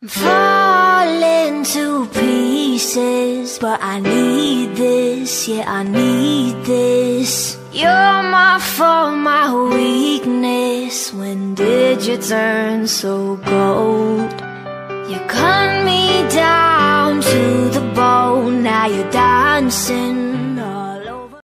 falling to pieces, but I need this, yeah, I need this. You're my fault, my weakness. When did you turn so cold? You cut me down to the bone, now you're dancing